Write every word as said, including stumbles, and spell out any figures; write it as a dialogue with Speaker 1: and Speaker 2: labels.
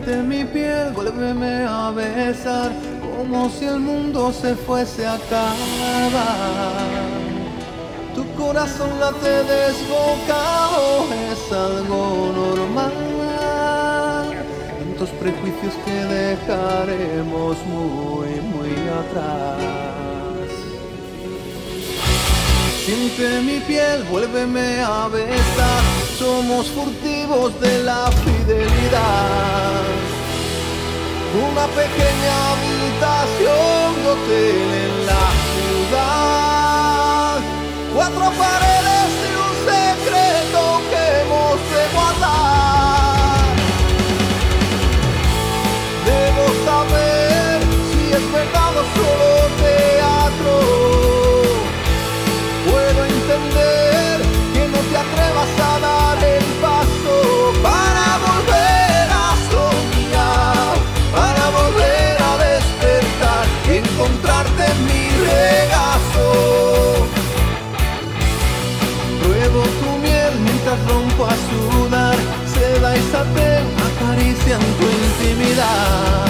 Speaker 1: Siente mi piel, vuélveme a besar, como si el mundo se fuese a acabar. Tu corazón late desbocado, es algo normal. Tantos prejuicios que dejaremos muy, muy atrás. Siente mi piel, vuélveme a besar, somos furtivos de la fidelidad. Una pequeña habitación de hotel en la ciudad, cuatro paredes y un secreto que hemos de guardar. Debo saber si es verdad o solo teatro. Puedo entender que no te atrevas a dar el paso para volver a soñar, para volver a despertar y encontrarte en mi regazo. Pruebo tu miel mientras rompo a sudar, seda y satén acarician tu intimidad.